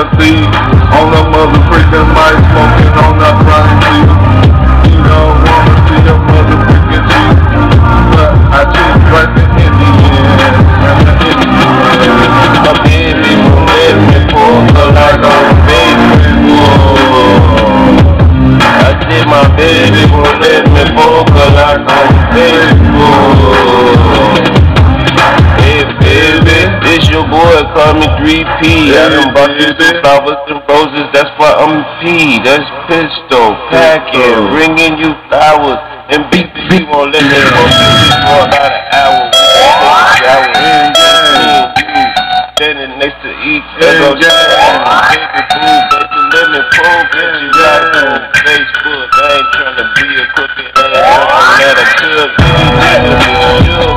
see. On the mother freaking mic, smoking on the front seat. You don't wanna see a mother freaking cheat, but I choose right the Indian. My baby won't let me poke her like I'm a baby. I said my baby won't let me poke her like I'm a baby. Hey baby, it's your boy, call me 3P. I done bought you some flowers and roses, that's why I'm P. That's pistol, packing, bringing you flowers. And BP won't let me poke you for about an hour. Standing next to each other, baby boo, baby let me poke you right on Facebook. I ain't tryna be a crooked ass, I'm not a good, baby,